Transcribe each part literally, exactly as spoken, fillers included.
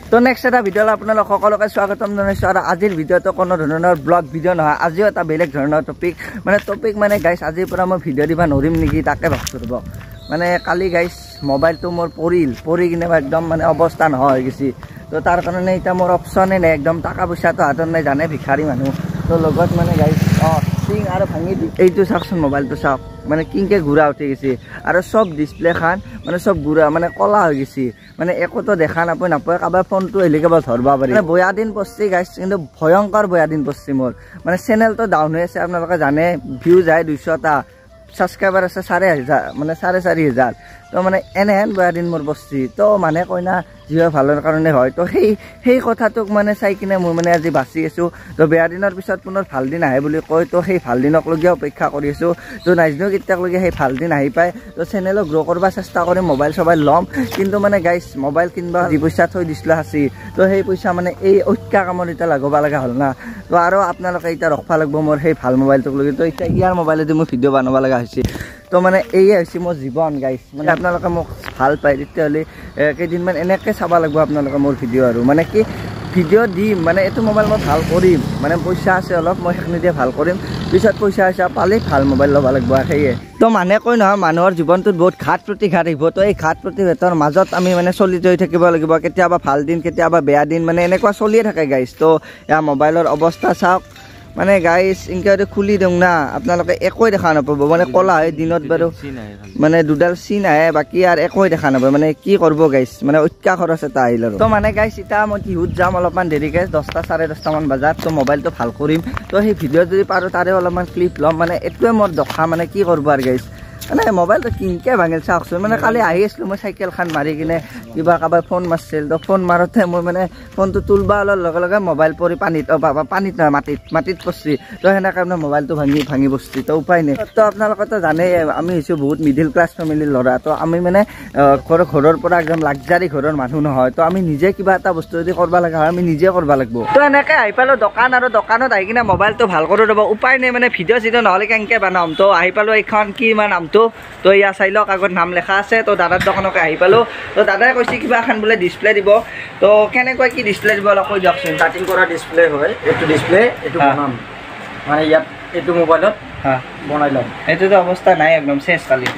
তো নেক্সট এটা ভিডিঅ'লৈ আপোনালোক সকলোকে স্বাগতম জনাইছোঁ আৰু আজিৰ ভিডিঅ'টো কোনো ধৰণৰ ব্লগ ভিডিঅ' নহয় আজিও এটা বেলেগ ধৰণৰ টপিক মানে টপিক মানে গাইছ আজিৰ পৰা মই ভিডিঅ' দিব নোৱাৰিম নেকি তাকে ভাবছোঁ ৰ'ব মানে কালি গাইছ মোবাইলটো মোৰ পৰিল পৰি কিনে একদম মানে অৱস্থা নোহোৱা হৈ গৈছে তো তাৰ কাৰণে এতিয়া মোৰ অপশ্যনে নাই একদম টকা পইচাটো হাতত নাই জানে ভিখাৰী মানুহ তো লগত মানে গাইছ অঁ টিং আৰু ভাঙি এইটো চাওকচোন মোবাইলটো চাওক মানে কিংকে ঘূৰা উঠি গৈছে আৰু চব ডিছপ্লে খান মানে চব ঘূৰা মানে কলা হৈ গৈছে মানে একোতো দেখা নাপায় নাপায় কাৰোবাৰ ফোনটো আহিলে কেৱল ধৰবা পাৰি মানে বয়া দিন পৰছি গাইছ কিন্তু ভয়ংকৰ বয়া দিন পৰছি মোৰ মানে চেনেলটো ডাউন হৈ আছে আপোনালোকে জানে ভিউ যায় দুইশটা ছাবস্ক্ৰাইবাৰ আছে চাৰে হাজাৰ মানে চাৰে চাৰি হাজাৰ তো মানে এনেহেন বেয়া দিন মোৰ পৰছি তো মানে কয় না যি হয় ভালৰ কাৰণে হয় তো সেই সেই কথাটোক মানে চাই কিনে মই মানে আজি বাচি আছোঁ তো বেয়া দিনৰ পিছত পুনৰ ভাল দিন আহে বুলি কয় তো সেই ভাল দিনকলৈকে অপেক্ষা কৰি আছোঁ তো নাজানো কেতিয়ালৈকে সেই ভাল দিন আহি পায় তো চেনেলক গ্ৰ' কৰিব চেষ্টা কৰি মোবাইল চবাইল ল'ম কিন্তু মানে গাইছ মোবাইল কিনবা যি পইচা থৈ দিছিলোঁ আছে তো সেই পইচা মানে এই ঐক্যা কামত এতিয়া লগাব লগা হ'ল না তো আৰু আপোনালোকে এতিয়া ৰখবা লাগিব মোৰ সেই ভাল মোবাইলটোক লৈ তো এতিয়া ইয়াৰ মোবাইলেদি মই ভিডিঅ' বনাব লগা হৈছে তো মানে এইয়ে হৈছে মোৰ জীৱন গাইছ মানে আপোনালোকে মোক ভাল পায় তেতিয়াহ'লে কেইদিনমান এনেকৈ চাব লাগিব আপোনালোকে মোৰ ভিডিঅ' আৰু মানে কি ভিডিঅ' দিম মানে এইটো মোবাইল মই ভাল কৰিম মানে পইচা আছে অলপ মই সেইখিনি দিয়ে ভাল কৰিম পিছত পইচা আছে পালেই ভাল মোবাইল ল'ব লাগিব সেয়ে তো মানুহে কয় নহয় মানুহৰ জীৱনটোত বহুত ঘাট প্ৰতিঘাত আহিব তো এই ঘাট প্ৰতিঘাতৰ মাজত আমি মানে চলি হৈ থাকিব লাগিব কেতিয়াবা ভাল দিন কেতিয়াবা বেয়া দিন মানে এনেকুৱা চলিয়ে থাকে গাইছ তো এয়া মোবাইলৰ অৱস্থা চাওক মানে গাইছ ইনকে খুলি দিওঁ না আপোনালোকে একোৱে দেখা নাপাব মানে কলা হয় দিনত বাৰু মানে দুডাল চিন আহে বাকী আৰু একোৱে দেখা নাপায় মানে কি কৰিব গাইছ মানে ঐক্যা খৰচ এটা আহিল আৰু তো মানে গাইছ এতিয়া মই টিহুত যাম অলপমান দেৰিকৈ দহটা চাৰে দহটামান বজাত তো মোবাইলটো ভাল কৰিম তো সেই ভিডিঅ' যদি পাৰোঁ তাৰে অলপমান ক্লিপ ল'ম মানে এইটোৱে মোৰ দখা মানে কি কৰিব আৰু গাইছ মানে মোবাইলটো কিনকে ভাঙিল চাওকচোন মানে কালি আহি আছিলোঁ মই চাইকেলখন মাৰি কিনে কিবা কাৰোবাৰ ফোন মাৰিছিল তো ফোন মাৰোঁতে মই মানে ফোনটো তুলবা ওলোৱাৰ লগে লগে মোবাইল পৰি পানীত অঁ বাবা পানীত নহয় মাটিত মাটিত পৰছি তো সেনেকৈ মানে মোবাইলটো ভাঙি ভাঙি বসছি তো উপায় নাই তো আপোনালোকেতো জানেই আমি হৈছোঁ বহুত মিডিল ক্লাছ ফেমিলিৰ ল'ৰা তো আমি মানে ঘৰ ঘৰৰ পৰা একদম লাক্সাৰী ঘৰৰ মানুহ নহয় তো আমি নিজে কিবা এটা বস্তু যদি কৰিব লগা হয় আমি নিজে কৰিব লাগিব তো এনেকৈ আহি পালোঁ দোকান আৰু দোকানত আহি কিনে মোবাইলটো ভাল কৰি ৰ'ব উপায় নাই মানে ভিডিঅ' চিডিঅ' নহ'লে কেনেকৈ বনাম তো আহি পালোঁ এইখন কি ইমান নামটো তো ইয়া চাই লওক আগত নাম লেখা আছে তো দাদাৰ দোকানকে আহি পালোঁ তো দাদাই কৈছে কিবা এখন বোলে ডিছপ্লে দিব তো কেনেকৈ কি ডিছপ্লে দিব অলপ কৈ দিয়কচোন কাটিং কৰা ডিছপ্লে হয় এইটো ডিছপ্লে এইটো বনাম মানে ইয়াত এইটো মোবাইলত বনাই ল'ম এইটোতো অৱস্থা নাই একদম চেছ কালি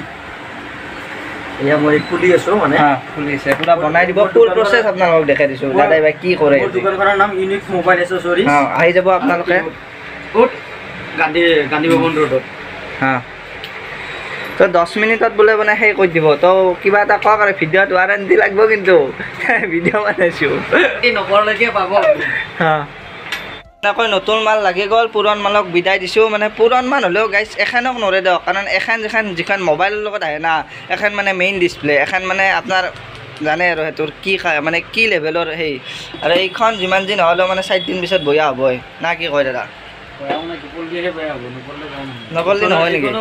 এয়া মই খুলি আছোঁ মানে খুলি আছে পুৰা বনাই দিব ফুল প্ৰচেছ আপোনালোকক দেখাই দিছোঁ দাদাই বাই কি কৰে দোকানখনৰ নাম ইউনিক মোবাইল এচেছৰিজ আহি যাব আপোনালোকে ক'ত গান্ধী গান্ধী ভৱন ৰোডত হা তো দহ মিনিটত বোলে মানে সেই কৰি দিব তো কিবা এটা কওক আৰু ভিডিঅ'ত ৱাৰেণ্টি লাগিব কিন্তু ভিডিঅ' বনাইছোঁ এই নকৰলৈকে পাব হা এনেকৈ নতুন মাল লাগি গ'ল পুৰণ মালক বিদায় দিছোঁ মানে পুৰণ মান হ'লেও গাইছ এখনক নৰে দিয়ক কাৰণ এখন যিখন যিখন মোবাইলৰ লগত আহে না এখন মানে মেইন ডিছপ্লে এখন মানে আপোনাৰ জানে আৰু সেইটোৰ কি খায় মানে কি লেভেলৰ সেই আৰু এইখন যিমান দিন হ'লেও মানে চাৰিদিন পিছত বয়া হ'বই না কি কয় দাদা নকৰলি নহয় নেকি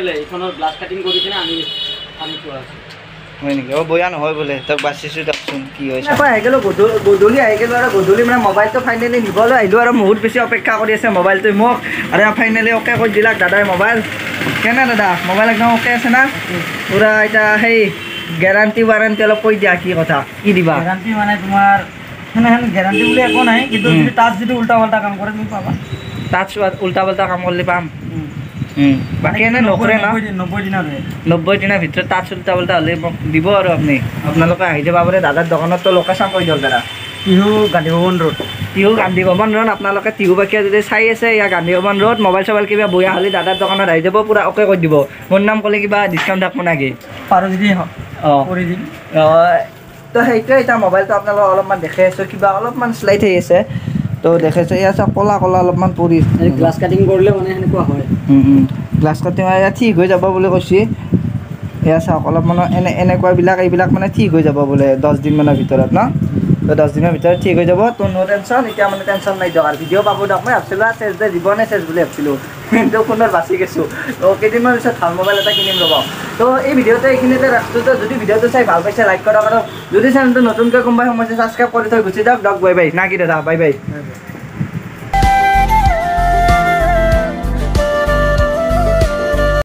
হয় নেকি অঁ বয়া নহয় বোলে তক বাচিছোঁ দিয়কচোন কি হৈছে আহি গ'লোঁ গধূলি আহি গ'লোঁ আৰু গধূলি মানে মোবাইলটো ফাইনেলি নিবলৈ আহিলোঁ আৰু বহুত বেছি অপেক্ষা কৰি আছে মোবাইলটো মোক আৰু ফাইনেলি অ'কে কৰি দিলাক দাদাই মোবাইল কেনে দাদা মোবাইল একদম অ'কে আছে না পূৰা এতিয়া সেই গেৰাণ্টি ৱাৰেণ্টি অলপ কৈ দিয়া কি কথা কি দিবা গেৰাণ্টি মানে তোমাৰ সেনেহেন গেৰাণ্টি বুলি একো নাই কিন্তু যদি তাত যদি উল্টা পাল্টা কাম কৰে তুমি পাবা তাত উল্টা পাল্টা কাম কৰিলে পাম বাকী এনে নকৰে ন নব্বৈ দিনৰ নব্বৈ দিনৰ ভিতৰত তাত উল্টা পাল্টা হ'লে মোক দিব আৰু আপুনি আপোনালোকে আহি যাব পাৰে দাদাৰ দোকানততো লোকেশ্যন কৈ দিয়ক দাদা টিহু গান্ধী ভৱন ৰোড টিহু গান্ধী ভৱন ৰোড আপোনালোকে টিহু বাকীয়া যদি চাই আছে ইয়াৰ গান্ধী ভৱন ৰোড মোবাইল চবাইল কিবা বয়া হ'লে দাদাৰ দোকানত আহি যাব পূৰা অ'কে কৰি দিব মোৰ নাম ক'লে কিবা ডিছকাউণ্ট থাকিব নেকি পাৰোঁ যদি অঁ কৰি দিম তো সেইটোৱে এতিয়া মোবাইলটো আপোনালোকক অলপমান দেখাই আছোঁ কিবা অলপমান শ্লাইড হৈ আছে তো দেখাইছোঁ এয়া চাওক ক'লা ক'লা অলপমান পৰি গ্লাছ কাটিং কৰিলে মানে সেনেকুৱা হয় গ্লাছ কাটিং এয়া ঠিক হৈ যাব বুলি কৈছে এয়া চাওক অলপমান এনে এনেকুৱাবিলাক এইবিলাক মানে ঠিক হৈ যাব বোলে দহ দিনমানৰ ভিতৰত ন তো দহ দিনৰ ভিতৰত ঠিক হৈ যাব তো নো টেনশ্যন এতিয়া মানে টেনশ্যন নাই দিয়ক আৰু ভিডিঅ' পাব দিয়ক মই ভাবছিলোঁ আৰু চেজ যে জীৱনে চেজ বুলি ভাবছিলোঁ কিন্তু ফোনত বাচি গৈছোঁ তো কেইদিনমান পিছত ভাল মোবাইল এটা কিনিম ৰ'ব তো এই ভিডিঅ'টো এইখিনিতে ৰাখছোঁ তো যদি ভিডিঅ'টো চাই ভাল পাইছে লাইক কৰক আৰু যদি চেনেলটো নতুনকৈ কোনোবাই সমস্যা ছাবস্ক্ৰাইব কৰি থৈ গুচি যাওক দিয়ক বাই বাই না কি দাদা বাই বাই